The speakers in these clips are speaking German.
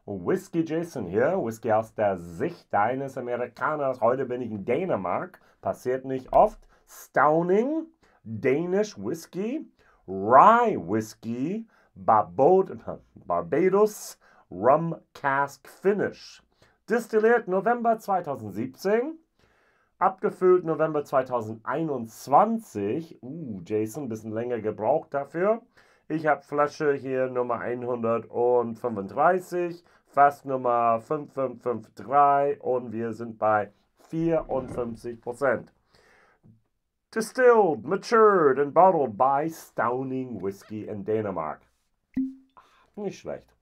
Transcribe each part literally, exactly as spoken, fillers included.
Whisky Jason hier, Whisky aus der Sicht eines Amerikaners. Heute bin ich in Dänemark, passiert nicht oft. Stauning, Danish Whisky, Rye Whisky, Barbod Barbados Rum Cask Finish. Destilliert November zweitausendsiebzehn, abgefüllt November zweitausendeinundzwanzig. Uh, Jason, ein bisschen länger gebraucht dafür. Ich habe Flasche hier Nummer hundertfünfunddreißig, Fass Nummer fünf fünf fünf drei und wir sind bei vierundfünfzig Prozent. Distilled, matured and bottled by Stauning Whisky in Dänemark. Nicht schlecht.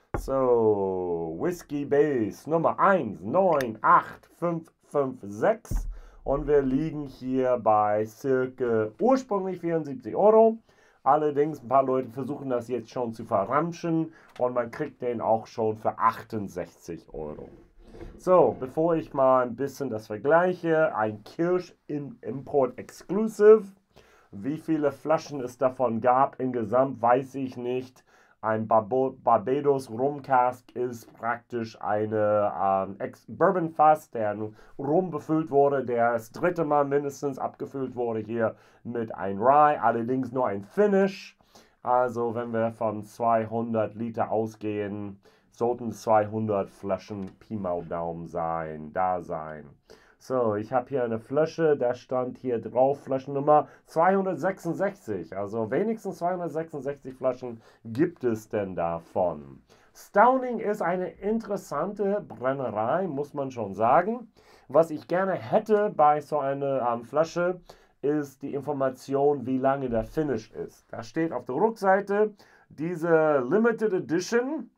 So, Whisky Base Nummer eins neun acht fünf fünf sechs und wir liegen hier bei circa ursprünglich vierundsiebzig Euro. Allerdings, ein paar Leute versuchen das jetzt schon zu verramschen und man kriegt den auch schon für achtundsechzig Euro. So, bevor ich mal ein bisschen das vergleiche, ein Kirsch im Import Exclusive. Wie viele Flaschen es davon gab insgesamt, weiß ich nicht. Ein Barbados Rum Cask ist praktisch eine ähm, Bourbon Fass, der Rum befüllt wurde, der das dritte Mal mindestens abgefüllt wurde hier mit ein Rye, allerdings nur ein Finish. Also wenn wir von zweihundert Liter ausgehen, sollten zweihundert Flaschen Pi mal Daumen sein, da sein. So, ich habe hier eine Flasche, da stand hier drauf Flaschennummer zweihundertsechsundsechzig. Also wenigstens zweihundertsechsundsechzig Flaschen gibt es denn davon. Stauning ist eine interessante Brennerei, muss man schon sagen. Was ich gerne hätte bei so einer ähm, Flasche, ist die Information, wie lange der Finish ist. Da steht auf der Rückseite, diese Limited Edition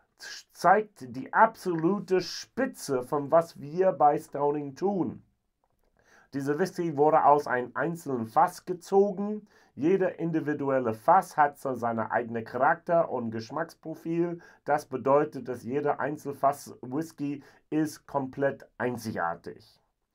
zeigt die absolute Spitze von was wir bei Stauning tun. Diese Whisky wurde aus einem einzelnen Fass gezogen. Jeder individuelle Fass hat so seine eigene Charakter und Geschmacksprofil. Das bedeutet, dass jeder Einzelfass Whisky ist komplett einzigartig.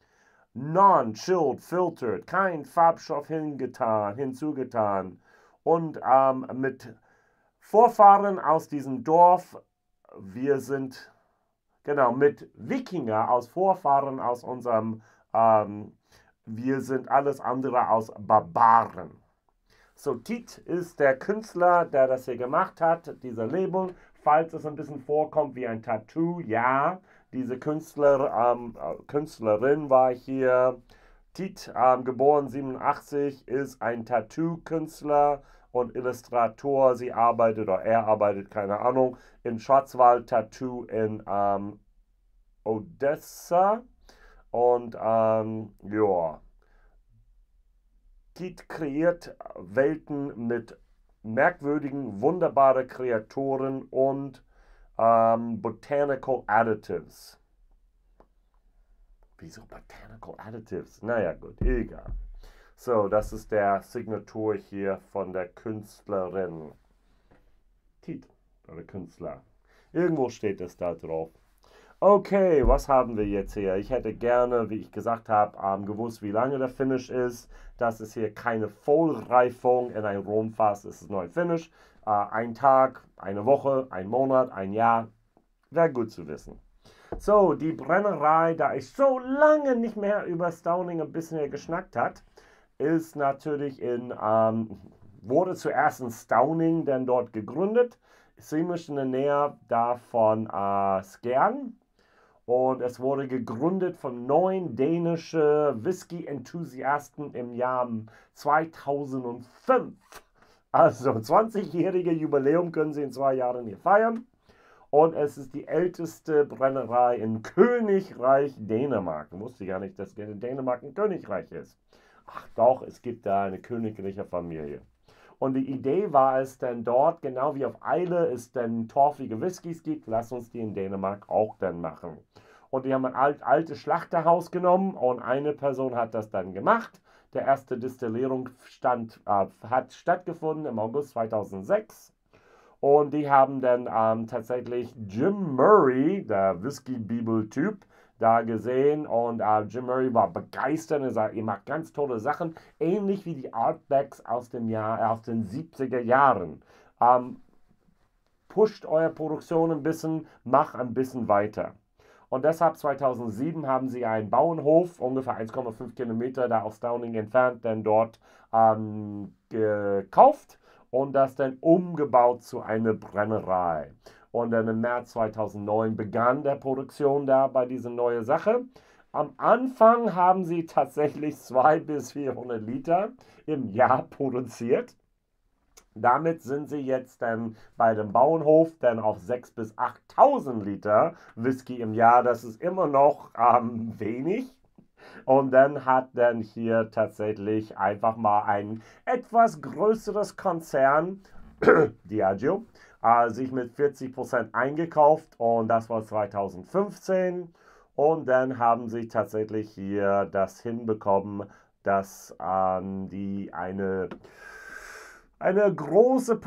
Non-chilled, filtered, kein Farbstoff hingetan, hinzugetan und ähm, mit Vorfahren aus diesem Dorf. Wir sind, genau, mit Wikinger aus Vorfahren aus unserem, ähm, wir sind alles andere als Barbaren. So, Tiet ist der Künstler, der das hier gemacht hat, dieser Label. Falls es ein bisschen vorkommt wie ein Tattoo, ja, diese Künstler, ähm, Künstlerin war hier. Tiet, ähm, geboren siebenundachtzig, ist ein Tattoo-Künstler und Illustrator. Sie arbeitet oder er arbeitet, keine Ahnung, in Schwarzwald Tattoo in ähm, Odessa. Und ähm, ja, Tiet kreiert Welten mit merkwürdigen, wunderbaren Kreaturen und ähm, Botanical Additives. Wieso Botanical Additives? Naja, gut, egal. So, das ist der Signatur hier von der Künstlerin. Tiet, oder Künstler. Irgendwo steht es da drauf. Okay, was haben wir jetzt hier? Ich hätte gerne, wie ich gesagt habe, ähm, gewusst, wie lange der Finish ist. Das ist hier keine Vollreifung in ein Rumfass, es ist nur ein Finish. Äh, ein Tag, eine Woche, ein Monat, ein Jahr. Wäre gut zu wissen. So, die Brennerei, da ich so lange nicht mehr über Stauning ein bisschen geschnackt hat, ist natürlich in, ähm, wurde zuerst in Stauning dann dort gegründet, ziemlich in der Nähe davon äh, Skjern. Und es wurde gegründet von neun dänischen Whisky-Enthusiasten im Jahr zweitausendfünf. Also zwanzigjährige Jubiläum können sie in zwei Jahren hier feiern. Und es ist die älteste Brennerei im Königreich Dänemark. Ich wusste gar nicht, dass Dänemark ein Königreich ist. Ach doch, es gibt da eine königliche Familie. Und die Idee war es dann dort, genau wie auf Eile es dann torfige Whiskys gibt, lass uns die in Dänemark auch dann machen. Und die haben ein alt, altes Schlachterhaus genommen und eine Person hat das dann gemacht. Der erste Destillierung stand, äh, hat stattgefunden im August zweitausendsechs. Und die haben dann ähm, tatsächlich Jim Murray, der Whisky-Bibel-Typ, da gesehen. Und äh, Jim Murray war begeistert. Er sagt, ihr macht ganz tolle Sachen, ähnlich wie die Artbacks aus, dem Jahr, aus den siebziger Jahren. Ähm, pusht eure Produktion ein bisschen, macht ein bisschen weiter. Und deshalb zweitausendsieben haben sie einen Bauernhof, ungefähr eins Komma fünf Kilometer da aus Downing entfernt, dann dort ähm, gekauft und das dann umgebaut zu einer Brennerei. Und dann im März zweitausendneun begann der Produktion da bei dieser neuen Sache. Am Anfang haben sie tatsächlich zweihundert bis vierhundert Liter im Jahr produziert. Damit sind sie jetzt dann bei dem Bauernhof dann auf sechstausend bis achttausend Liter Whisky im Jahr. Das ist immer noch ähm, wenig. Und dann hat dann hier tatsächlich einfach mal ein etwas größeres Konzern, Diageo, äh, sich mit vierzig Prozent eingekauft und das war zweitausendfünfzehn. Und dann haben sie tatsächlich hier das hinbekommen, dass ähm, die eine eine große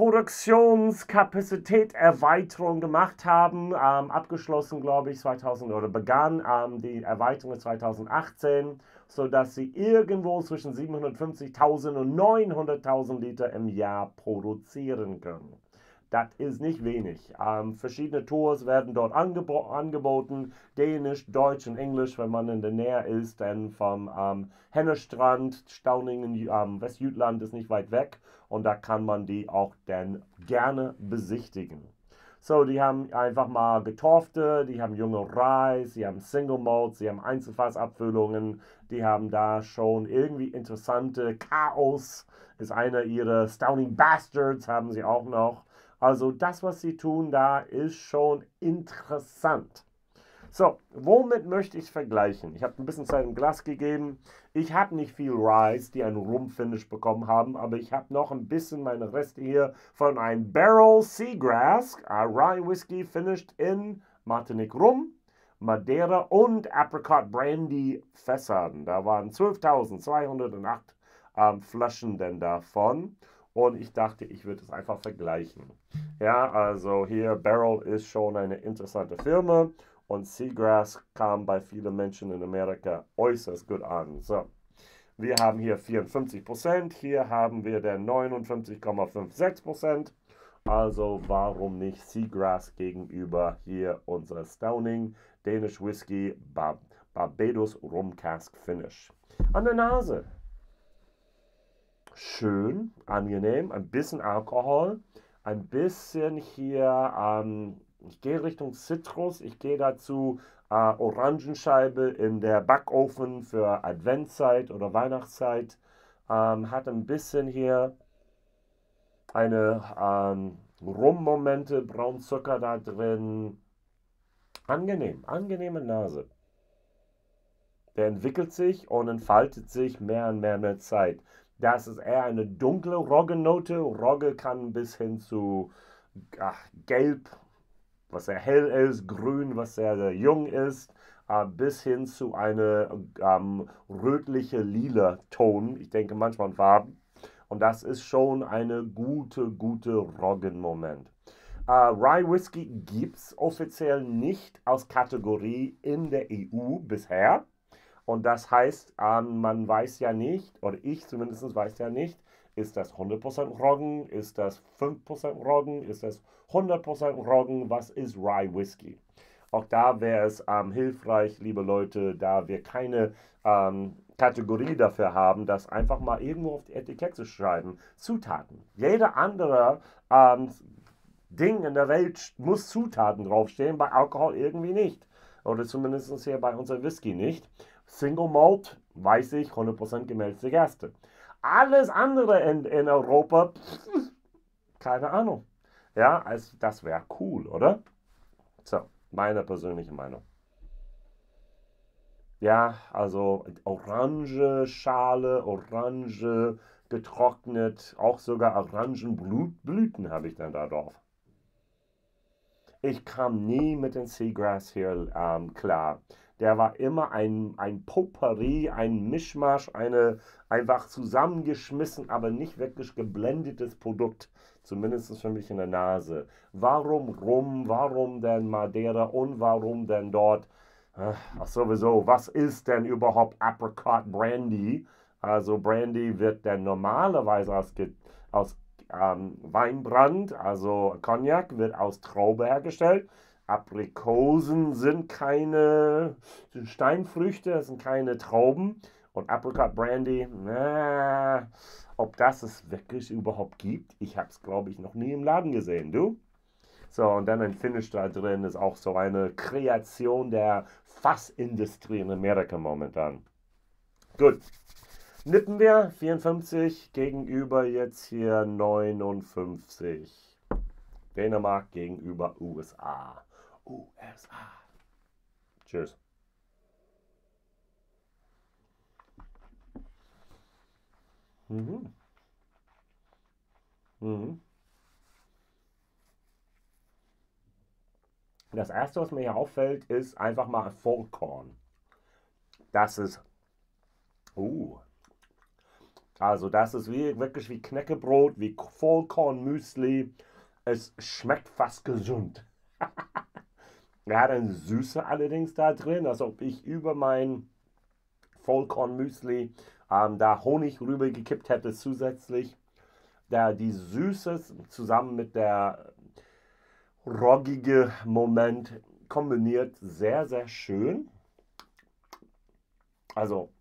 Produktionskapazitätserweiterung gemacht haben, ähm, abgeschlossen, glaube ich, zweitausend oder begann ähm, die Erweiterung zweitausendachtzehn, sodass sie irgendwo zwischen siebenhundertfünfzigtausend und neunhunderttausend Liter im Jahr produzieren können. Das ist nicht wenig. Ähm, verschiedene Tours werden dort angebo angeboten. Dänisch, Deutsch und Englisch, wenn man in der Nähe ist. Denn vom ähm, Hennestrand, Stauningen, ähm, Westjütland ist nicht weit weg. Und da kann man die auch dann gerne besichtigen. So, die haben einfach mal getorfte, die haben junge Reis, die haben Single Malts, die haben Einzelfassabfüllungen, die haben da schon irgendwie interessante Chaos, ist einer ihrer Stowning Bastards, haben sie auch noch. Also das, was sie tun da, ist schon interessant. So, womit möchte ich es vergleichen? Ich habe ein bisschen Zeit im Glas gegeben. Ich habe nicht viel Rye, die einen Rum-Finish bekommen haben, aber ich habe noch ein bisschen meine Reste hier von einem Barrel Seagrass uh, Rye Whisky finished in Martinique Rum, Madeira und Apricot Brandy Fässern. Da waren zwölftausendzweihundertacht ähm, Flaschen denn davon. Und ich dachte, ich würde es einfach vergleichen. Ja, also hier Barrel ist schon eine interessante Firma. Und Seagrass kam bei vielen Menschen in Amerika äußerst gut an. So, wir haben hier vierundfünfzig Prozent, hier haben wir der neunundfünfzig Komma sechsundfünfzig Prozent. Also warum nicht Seagrass gegenüber hier unser Stowning Danish Whisky Bar Barbados Rum Cask Finish. An der Nase. Schön, angenehm, ein bisschen Alkohol, ein bisschen hier, ähm, ich gehe Richtung Zitrus, ich gehe dazu äh, Orangenscheibe in der Backofen für Adventszeit oder Weihnachtszeit, ähm, hat ein bisschen hier eine ähm, Rummomente, Braunzucker da drin, angenehm, angenehme Nase. Der entwickelt sich und entfaltet sich mehr und mehr mit Zeit. Das ist eher eine dunkle Roggennote. Rogge kann bis hin zu ach, gelb, was sehr hell ist, grün, was sehr, sehr jung ist, äh, bis hin zu einer ähm, rötliche lila Ton. Ich denke manchmal in Farben. Und das ist schon eine gute, gute Roggenmoment. Äh, Rye Whisky gibt es offiziell nicht als Kategorie in der E U bisher. Und das heißt, ähm, man weiß ja nicht, oder ich zumindest weiß ja nicht, ist das hundert Prozent Roggen, ist das fünf Prozent Roggen, ist das hundert Prozent Roggen, was ist Rye Whisky? Auch da wäre es ähm, hilfreich, liebe Leute, da wir keine ähm, Kategorie dafür haben, das einfach mal irgendwo auf die Etikette zu schreiben. Zutaten. Jeder andere ähm, Ding in der Welt muss Zutaten draufstehen, bei Alkohol irgendwie nicht. Oder zumindest hier bei unserem Whisky nicht. Single Malt, weiß ich, hundert Prozent gemälzte Gerste. Alles andere in, in Europa, pff, keine Ahnung. Ja, also das wäre cool, oder? So, meine persönliche Meinung. Ja, also Orange Schale, Orange getrocknet, auch sogar Orangenblüten habe ich dann da drauf. Ich kam nie mit dem Seagrass hier ähm, klar. Der war immer ein, ein Potpourri, ein Mischmasch, eine einfach zusammengeschmissen, aber nicht wirklich geblendetes Produkt. Zumindest für mich in der Nase. Warum Rum, warum denn Madeira und warum denn dort? Ach, sowieso, was ist denn überhaupt Apricot Brandy? Also Brandy wird dann normalerweise aus, aus Ähm, Weinbrand, also Cognac, wird aus Traube hergestellt. Aprikosen sind keine sind Steinfrüchte, das sind keine Trauben. Und Apricot Brandy, na, ob das es wirklich überhaupt gibt, ich habe es, glaube ich, noch nie im Laden gesehen. Du? So, und dann ein Finish da drin ist auch so eine Kreation der Fassindustrie in Amerika momentan. Gut, nippen wir vierundfünfzig gegenüber jetzt hier neunundfünfzig. Dänemark gegenüber U S A. U S A. Cheers. Mhm. Mhm. Das erste, was mir hier auffällt, ist einfach mal Vollkorn. Das ist, uh, also das ist wie, wirklich wie Knäckebrot, wie Vollkornmüsli. Es schmeckt fast gesund. Er hat eine Süße allerdings da drin, als ob ich über mein Vollkornmüsli ähm, da Honig rübergekippt hätte zusätzlich. Da die Süße zusammen mit der roggige Moment kombiniert sehr, sehr schön. Also,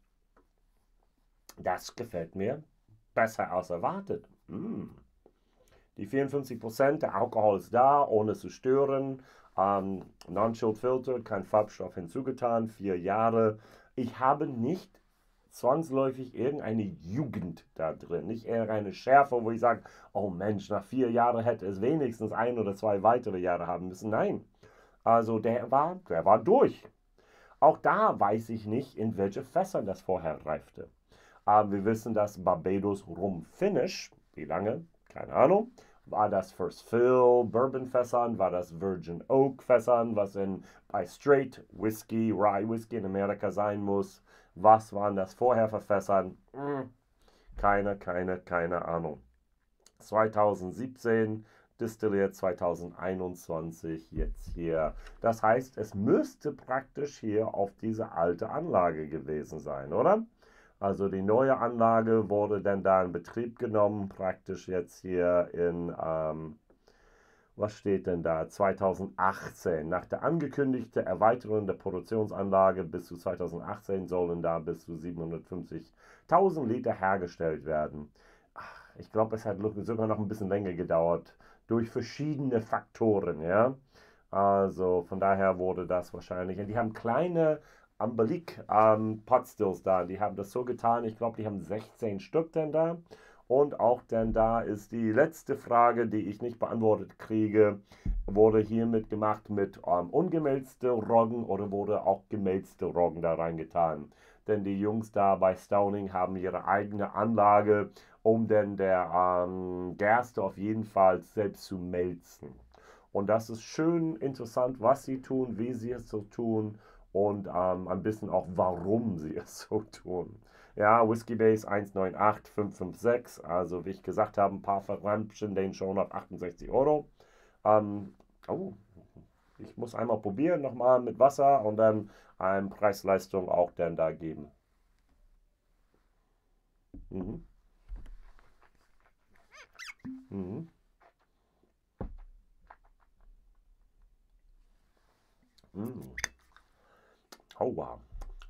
das gefällt mir besser als erwartet. Mm. Die vierundfünfzig Prozent, der Alkohol ist da, ohne zu stören. Ähm, Non-Chilled Filter, kein Farbstoff hinzugetan, vier Jahre. Ich habe nicht zwangsläufig irgendeine Jugend da drin, nicht irgendeine Schärfe, wo ich sage, oh Mensch, nach vier Jahren hätte es wenigstens ein oder zwei weitere Jahre haben müssen. Nein, also der war, der war durch. Auch da weiß ich nicht, in welche Fässern das vorher reifte. Aber wir wissen, dass Barbados Rum Finish, wie lange? Keine Ahnung. War das First Fill Bourbon Fässern? War das Virgin Oak Fässern, was in, bei Straight Whisky, Rye Whisky in Amerika sein muss? Was waren das vorher für Fässern? Hm, keine, keine, keine Ahnung. zweitausendsiebzehn destilliert, zweitausendeinundzwanzig jetzt hier. Das heißt, es müsste praktisch hier auf diese alte Anlage gewesen sein, oder? Also die neue Anlage wurde dann da in Betrieb genommen, praktisch jetzt hier in, ähm, was steht denn da, zweitausendachtzehn. Nach der angekündigten Erweiterung der Produktionsanlage bis zu zweitausendachtzehn sollen da bis zu siebenhundertfünfzigtausend Liter hergestellt werden. Ich glaube, es hat sogar noch ein bisschen länger gedauert, durch verschiedene Faktoren, ja. Also von daher wurde das wahrscheinlich. Und die haben kleine Ambalik ähm, Potstills da. Die haben das so getan. Ich glaube, die haben sechzehn Stück denn da. Und auch denn da ist die letzte Frage, die ich nicht beantwortet kriege, wurde hiermit gemacht mit ähm, ungemälzte Roggen oder wurde auch gemälzte Roggen da reingetan. Denn die Jungs da bei Stauning haben ihre eigene Anlage, um denn der ähm, Gerste auf jeden Fall selbst zu melzen. Und das ist schön interessant, was sie tun, wie sie es so tun und ähm, ein bisschen auch, warum sie es so tun. Ja, Whiskey Base eins neun acht fünf fünf sechs, also wie ich gesagt habe, ein paar verramschen den schon auf achtundsechzig Euro. Ähm, oh, ich muss einmal probieren, nochmal mit Wasser und dann eine Preis-Leistung auch dann da geben. Mhm. Mhm. Mhm. Oh wow.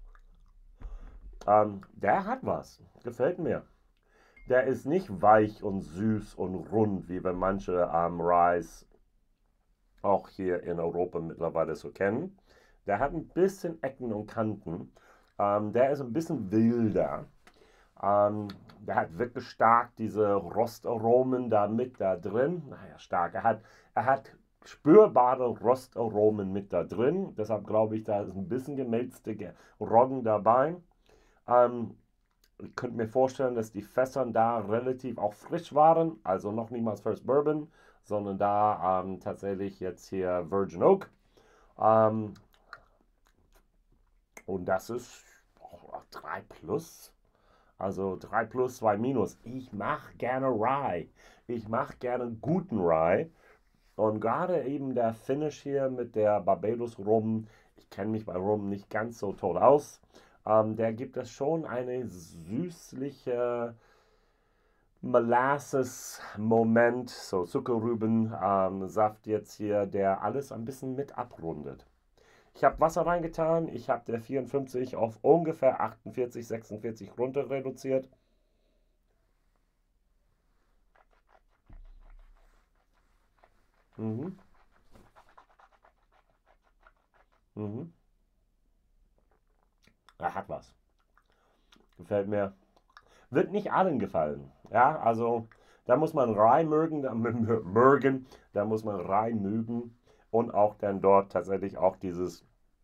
Ähm, der hat was. Gefällt mir. Der ist nicht weich und süß und rund, wie wir manche ähm, Ryes auch hier in Europa mittlerweile so kennen. Der hat ein bisschen Ecken und Kanten. Ähm, der ist ein bisschen wilder. Ähm, der hat wirklich stark diese Rostaromen da mit da drin. Naja, stark. Er hat, er hat spürbare Rostaromen mit da drin. Deshalb glaube ich, da ist ein bisschen gemälzte Roggen dabei. Ähm, ich könnte mir vorstellen, dass die Fässern da relativ auch frisch waren, also noch niemals First Bourbon, sondern da ähm, tatsächlich jetzt hier Virgin Oak. Ähm, und das ist oh, drei plus. Also drei plus, zwei minus. Ich mache gerne Rye. Ich mache gerne guten Rye. Und gerade eben der Finish hier mit der Barbados Rum, ich kenne mich bei Rum nicht ganz so toll aus, ähm, der gibt es schon eine süßliche Molasses-Moment, so Zuckerrüben-Saft ähm, jetzt hier, der alles ein bisschen mit abrundet. Ich habe Wasser reingetan, ich habe der vierundfünfzig auf ungefähr achtundvierzig, sechsundvierzig runter reduziert. Mhm. Mhm. Er hat was. Gefällt mir. Wird nicht allen gefallen. Ja, also da muss man rein mögen, da, mögen, da muss man rein mögen und auch dann dort tatsächlich auch dieses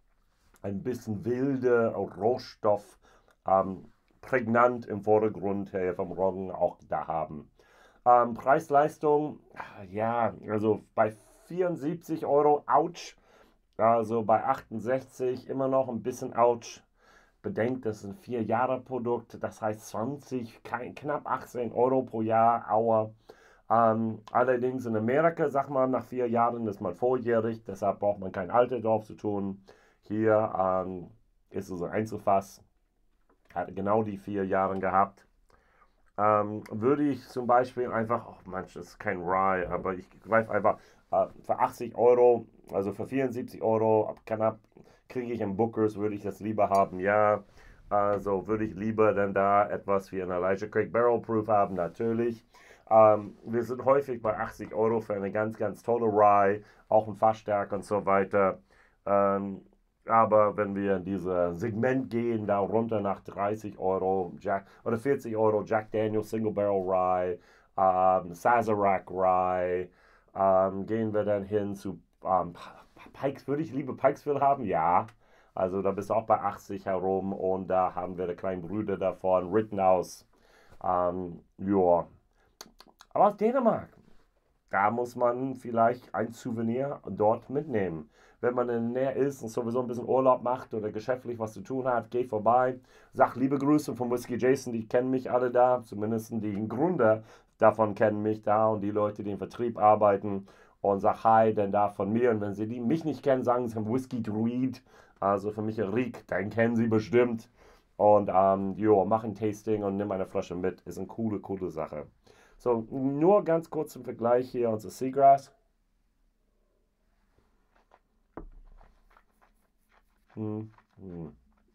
ein bisschen wilde Rohstoff ähm, prägnant im Vordergrund her vom Roggen auch da haben. Ähm, Preis-Leistung, ja, also bei vierundsiebzig Euro, ouch. Also bei achtundsechzig immer noch ein bisschen ouch. Bedenkt, das ist ein vier-Jahre-Produkt, das heißt zwanzig, kein, knapp achtzehn Euro pro Jahr, Aua. Ähm, allerdings in Amerika, sagt man, nach vier Jahren ist man volljährig, deshalb braucht man kein Alter drauf zu tun. Hier ähm, ist es ein Einzelfass, hat genau die vier Jahre gehabt. Ähm, würde ich zum Beispiel einfach, oh manch, das ist kein Rye, aber ich greife einfach äh, für achtzig Euro, also für vierundsiebzig Euro, ab knapp kriege ich im Bookers, würde ich das lieber haben, ja. Also würde ich lieber dann da etwas wie ein Elijah Craig Barrel Proof haben, natürlich. Ähm, wir sind häufig bei achtzig Euro für eine ganz, ganz tolle Rye, auch ein Fassstärke und so weiter. Ähm, aber wenn wir in dieses Segment gehen, da runter nach dreißig Euro Jack, oder vierzig Euro Jack Daniels Single Barrel Rye, ähm, Sazerac Rye, ähm, gehen wir dann hin zu ähm, Pikes. Würde ich lieber Pikesville haben? Ja. Also da bist du auch bei achtzig herum und da haben wir die kleinen Brüder davon, Rittenhouse. Ähm, ja. Aber aus Dänemark. Da muss man vielleicht ein Souvenir dort mitnehmen. Wenn man in der Nähe ist und sowieso ein bisschen Urlaub macht oder geschäftlich was zu tun hat, geh vorbei, sag liebe Grüße von Whiskey Jason, die kennen mich alle da, zumindest die Gründer davon kennen mich da und die Leute, die im Vertrieb arbeiten und sag Hi, denn da von mir und wenn sie die mich nicht kennen, sagen sie Whiskey Druid, also für mich Rick, den kennen sie bestimmt und ähm, jo, mach ein Tasting und nimm eine Flasche mit, ist eine coole, coole Sache. So, nur ganz kurz zum Vergleich hier unser Seagrass. Hm, hm.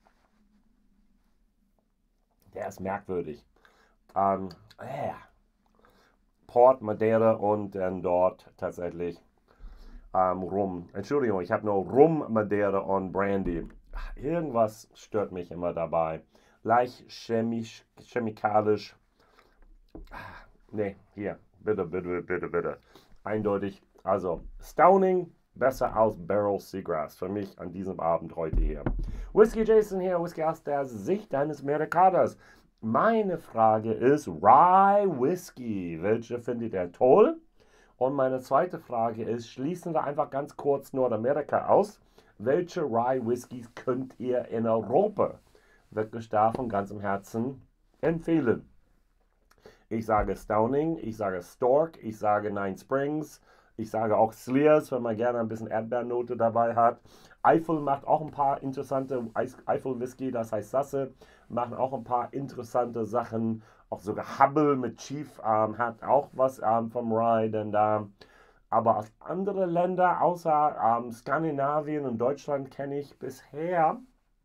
Der ist merkwürdig. Ähm, äh, Port, Madeira und dann dort tatsächlich ähm, Rum. Entschuldigung, ich habe nur Rum, Madeira und Brandy. Irgendwas stört mich immer dabei. Leicht chemisch, chemikalisch. Nee, hier, bitte, bitte, bitte, bitte. Eindeutig. Also, Stauning besser als Barrel Seagrass. Für mich an diesem Abend heute hier. Whiskey Jason hier, Whisky aus der Sicht eines Amerikaners. Meine Frage ist Rye Whisky. Welche findet ihr toll? Und meine zweite Frage ist, schließen wir einfach ganz kurz Nordamerika aus. Welche Rye Whiskys könnt ihr in Europa wirklich da von ganzem Herzen empfehlen? Ich sage Stauning, ich sage Stork, ich sage Nine Springs, ich sage auch Slears, wenn man gerne ein bisschen Erdbeernote dabei hat. Eifel macht auch ein paar interessante Eifel-Whisky, das heißt Sasse, machen auch ein paar interessante Sachen. Auch sogar Hubble mit Chief ähm, hat auch was ähm, vom Rye, denn da. Aber aus anderen Ländern außer ähm, Skandinavien und Deutschland kenne ich bisher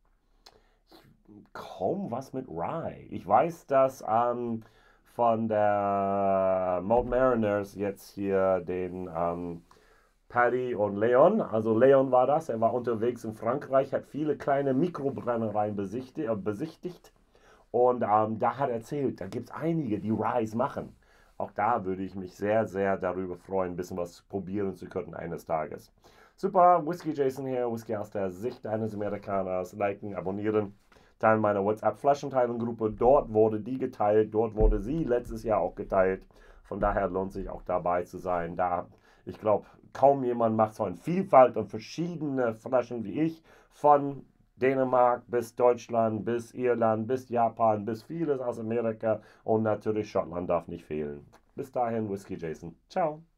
kaum was mit Rye. Ich weiß, dass ähm, von der Mount Mariners jetzt hier den ähm, Paddy und Leon, also Leon war das, er war unterwegs in Frankreich, hat viele kleine Mikrobrennereien besichtigt, äh, besichtigt und ähm, da hat er erzählt, da gibt es einige, die Ryes machen. Auch da würde ich mich sehr, sehr darüber freuen, ein bisschen was probieren zu können eines Tages. Super, Whiskey Jason hier, Whisky aus der Sicht eines Amerikaners. Liken, abonnieren, teilen meiner WhatsApp-Flaschenteilung-Gruppe. Dort wurde die geteilt, dort wurde sie letztes Jahr auch geteilt. Von daher lohnt sich auch dabei zu sein. Da, ich glaube, kaum jemand macht so eine Vielfalt und verschiedene Flaschen wie ich, von Dänemark bis Deutschland, bis Irland, bis Japan, bis vieles aus Amerika und natürlich Schottland darf nicht fehlen. Bis dahin, Whiskey Jason. Ciao.